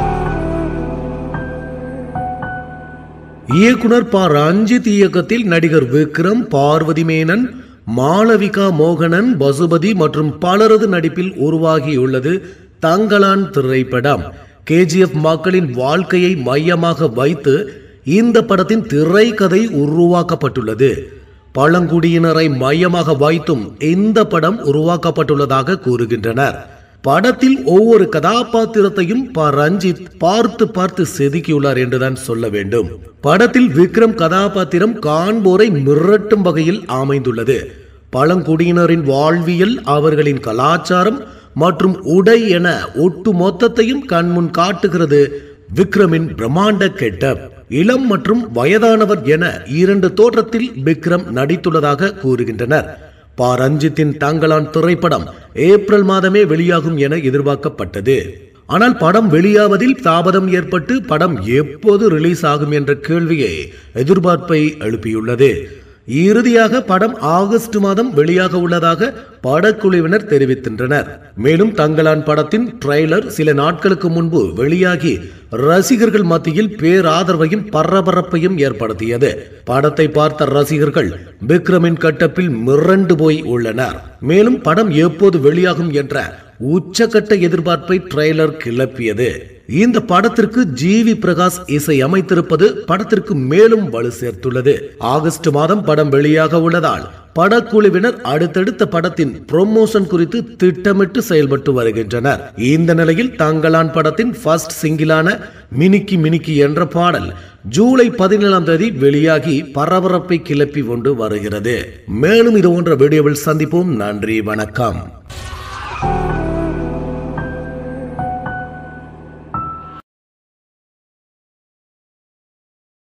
இயக்குனர் ப. ரஞ்சித் இயக்கத்தில் நடிகர் விக்ரம், பார்வதி மேனன், மாளவிகா மோகனன், பசுபதி மற்றும் பலரது நடிப்பில் உருவாகியுள்ளது தங்கலான் திரைப்படம். KGF மக்களின் வாழ்க்கையை மையமாக வைத்து இந்த படத்தின் திரைக்கதை உருவாக்கப்பட்டுள்ளது. பழங்குடியினரை மையமாக வைத்தும் இந்த படம் உருவாக்கப்பட்டுள்ளதாக கூறுகின்றனர். படத்தில் ஒவ்வொரு கதாபாத்திரத்தையும் ப. ரஞ்சித் பார்த்து செதுக்கியுள்ளார் என்றுதான் சொல்ல வேண்டும். படத்தில் விக்ரம் கதாபாத்திரம் காண்போரை மிரட்டும் வகையில் அமைந்துள்ளது. பழங்குடியினரின் வாழ்வியல், அவர்களின் கலாச்சாரம் மற்றும் உடை என ஒட்டு மொத்தத்தையும் கண்முன் காட்டுகிறது விக்ரமின் பிரம்மாண்ட கெட்டப். இளம் மற்றும் வயதானவர் என 2 தோற்றத்தில் விக்ரம் நடித்துள்ளதாக கூறுகின்றனர். ப. ரஞ்சித்தின் தங்கலான் திரைப்படம் ஏப்ரல் மாதமே வெளியாகும் என எதிர்பார்க்கப்பட்டது. ஆனால் படம் வெளியாவதில் தாமதம் ஏற்பட்டு படம் எப்போது ரிலீஸ் ஆகும் என்ற கேள்வியை எதிர்பார்ப்பை எழுப்பியுள்ளது. இறுதியாக படம் ஆகஸ்ட் மாதம் வெளியாக உள்ளதாக படக்குழுவினர் தெரிவிக்கின்றனர். மேலும் தங்கலான் படத்தின் ட்ரெய்லர் சில நாட்களுக்கு முன்பு வெளியாகி ரசிகர்கள் மத்தியில் பேராதரவையும் பரபரப்பையும் ஏற்படுத்தியது. படத்தை பார்த்த ரசிகர்கள் விக்ரமின் கட்டப்பில் மிரண்டு போய் உள்ளனர். மேலும் படம் எப்போது வெளியாகும் என்ற உச்சகட்ட எதிர்பார்ப்பை ட்ரெய்லர் கிளப்பியது. இந்த படத்திற்கு ஜிவி பிரகாஷ் இசை அமைத்திருப்பது படத்திற்கு மேலும் வலு சேர்த்துள்ளது. ஆகஸ்ட் மாதம் படம் வெளியாக உள்ளதால் படக்குழுவினர் அடுத்தடுத்த படத்தின் ப்ரொமோஷன் குறித்து திட்டமிட்டு செயல்பட்டு வருகின்றனர். இந்த நிலையில் தங்கலான் படத்தின் ஃபர்ஸ்ட் சிங்கிளான மினிக்கி மினிக்கி என்ற பாடல் ஜூலை 17ஆம் தேதி வெளியாகி பரபரப்பை கிளப்பி கொண்டு வருகிறது. மேலும் இது போன்ற வீடியோவில் சந்திப்போம். நன்றி, வணக்கம்.